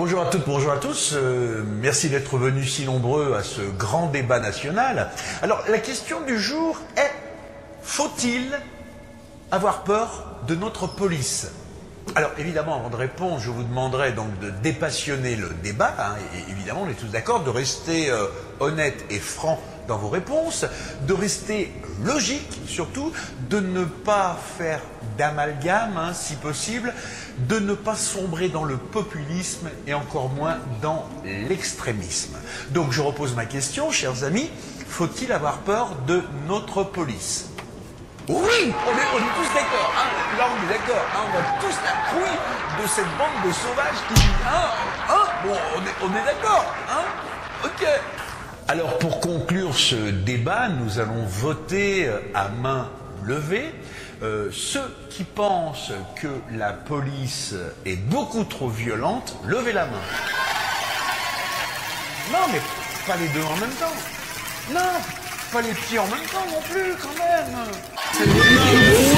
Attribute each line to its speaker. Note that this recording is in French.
Speaker 1: Bonjour à toutes, bonjour à tous. Merci d'être venus si nombreux à ce grand débat national. Alors, la question du jour est, faut-il avoir peur de notre police ? Alors, évidemment, avant de répondre, je vous demanderai donc de dépassionner le débat. Et évidemment, on est tous d'accord, de rester honnête et franc dans vos réponses, de rester logique surtout, de ne pas faire d'amalgame, si possible, de ne pas sombrer dans le populisme et encore moins dans l'extrémisme. Donc je repose ma question, chers amis, faut-il avoir peur de notre police ? Oui, on est tous d'accord, hein. Là on est d'accord, hein. On a tous la trouille de cette bande de sauvages qui dit bon, on est d'accord, hein. Ok. Alors pour conclure ce débat, nous allons voter à main levée. Ceux qui pensent que la police est beaucoup trop violente, levez la main. Non, mais pas les deux en même temps. Non, pas les pieds en même temps non plus, quand même.